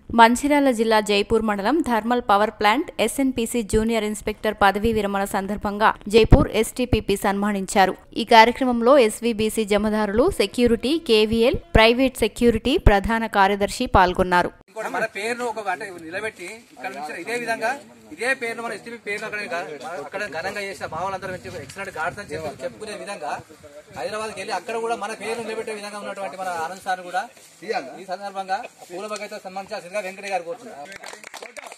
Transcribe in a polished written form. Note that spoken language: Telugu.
మంచిర్యాల జిల్లా జైపూర్ మండలం thermal power plant SNPC junior inspector పదవీ విరమణ సందర్భంగా జైపూర్ ఎస్టీపీపీ సన్మానించారు। ఈ కార్యక్రమంలో ఎస్వీబీసీ జమదారులు, సెక్యూరిటీ, కేవీఎల్, ప్రైవేట్ సెక్యూరిటీ ప్రధాన కార్యదర్శి పాల్గొన్నారు। మన పేరును ఒక నిలబెట్టి ఇక్కడ నుంచి ఇదే విధంగా ఇదే పేరును మన ఎస్టీపీ పేరును అక్కడ ఘనంగా చేసిన భావాలందరూ ఎక్సలెంట్ గార్డ్స్ అని చెప్పుకునే విధంగా హైదరాబాద్కి వెళ్ళి అక్కడ కూడా మన పేరును నిలబెట్టే విధంగా ఉన్నటువంటి మన ఆనంద్ సార్ కూడా ఈ సందర్భంగా పూల బగైతే సన్మానించాల్సిందిగా వెంకటయ్య గారు కోరుతున్నారు।